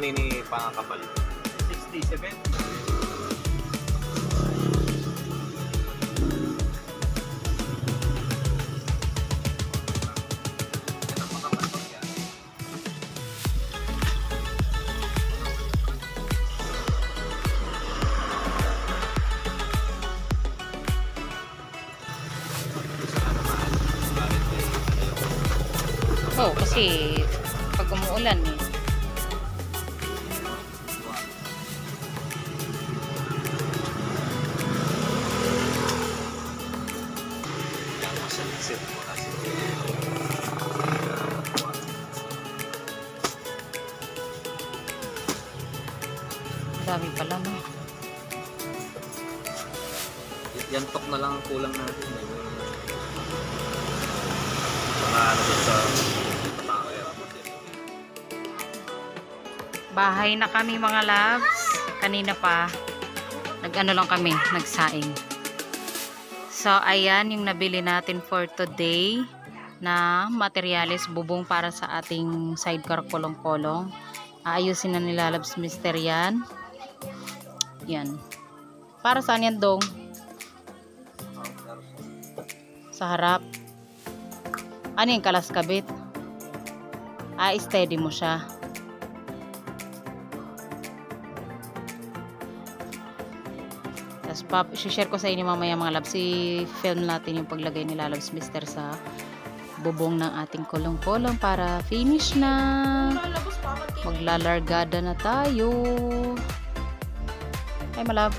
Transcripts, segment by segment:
kanina yung pangakapal. 60, 70. Oh, kasi pag umuulan eh. Dami pala, no? Yantok na lang ang kulang natin. Ano sa bahay na kami mga loves. Kanina pa nag-ano lang kami, nagsaing. So ayan yung nabili natin for today na materyales, bubong para sa ating sidecar kolong-kolong. Aayusin na nila loves mister yan. Yan. Para saan yan dong? Sa harap. Ano yung kalas kabit? Steady mo siya. Tapos share ko sa inyo mamaya mga loves, film natin yung paglagay nila loves mister sa bubong ng ating kolong-kolong para finish na. Maglalargada na tayo. Ay malab.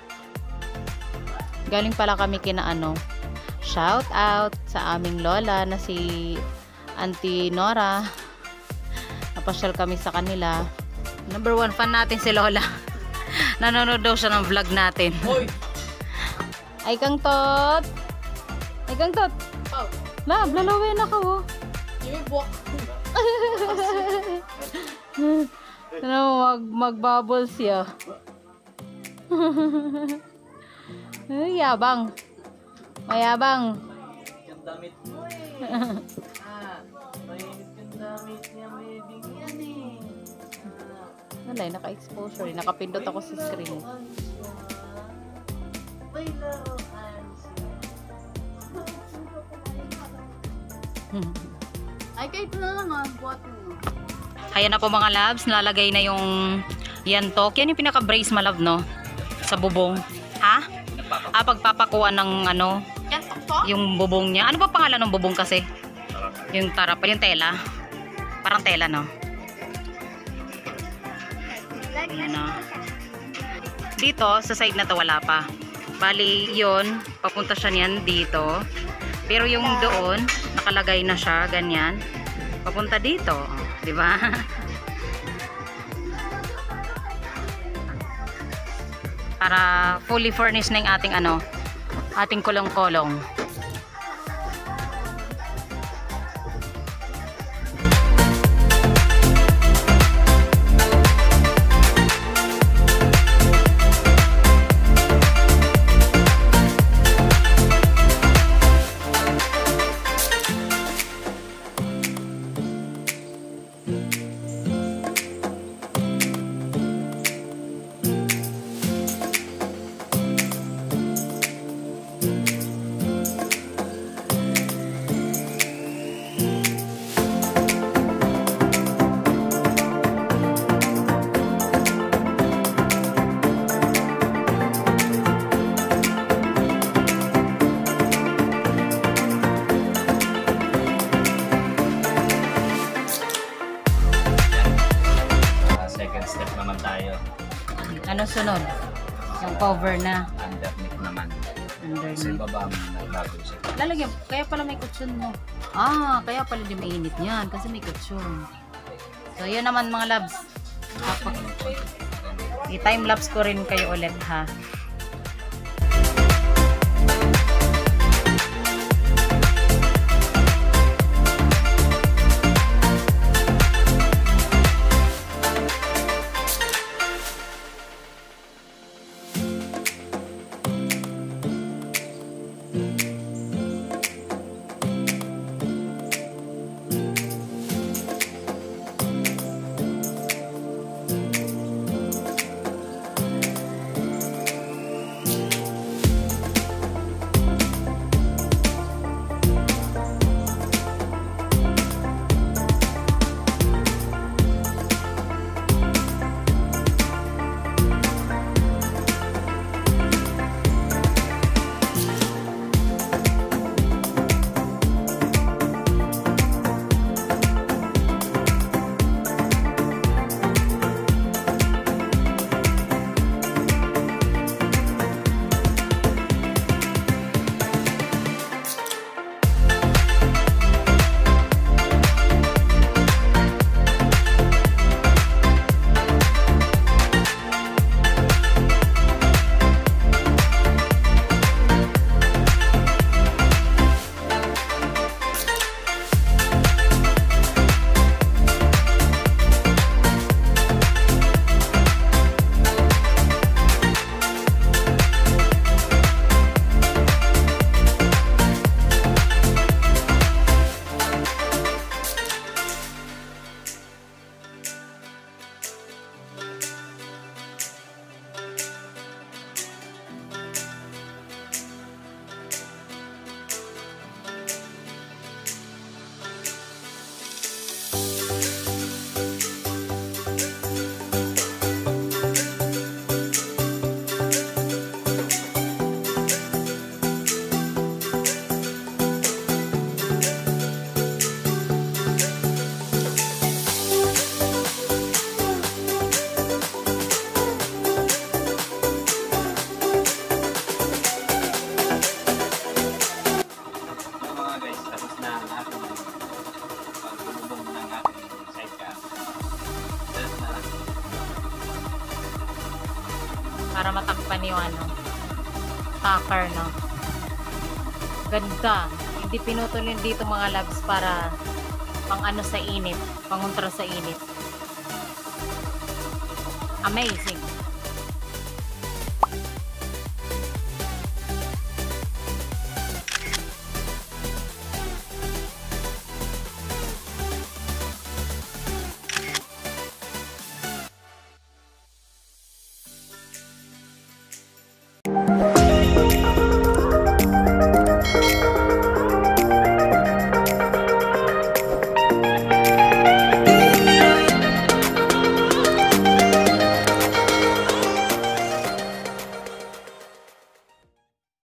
Galing pala kami kina ano. Shout out sa aming lola na si Auntie Nora. Napasyal kami sa kanila. Number 1 fan natin si Lola. Nanonood daw siya ng vlog natin. Hoy! Ay kang tot! Ay kang tot! Oh. Lab, lalawin ako oh. Yung buwak. Ano, mag-bubbles siya. Ay, yabang. Mayabang. Yung damit mo eh. Mainit yung damit niya. May bigyan eh. Wala, naka-exposure. Nakapindot ako sa screen. May laruan siya. Ay, kahit na lang buhat mo. Ayan na po mga loves. Nalalagay na yung yantok. Yan yung pinaka-brace my love, no? Sa bubong. Ha? Pagpapakuan ng ano? Yantok po? Yung bubong niya. Ano ba pangalan ng bubong kasi? Yung tarap. Yung tela. Parang tela, no? Ayan na. Dito, sa side na to wala pa. Bali, yun, papunta siya niyan dito. Pero yung doon, nakalagay na siya, ganyan. Papunta dito. Di ba? Para fully furnished na yung ating ano, ating kolong-kolong. Ano sunod? Yung cover na. Underneath naman. Underneath. Sa baba mo na bago siya. Lalagyan. Kaya pala may kutsyon mo. Kaya pala di mainit yan. Kasi may kutsyon. So, yun naman mga labs. I-time lapse ko rin kayo ulit ha. para matakpan yung ano, tacker, no? Ganda. Hindi pinutol yun dito mga loves para pang ano sa init, pangontra sa init. Amazing.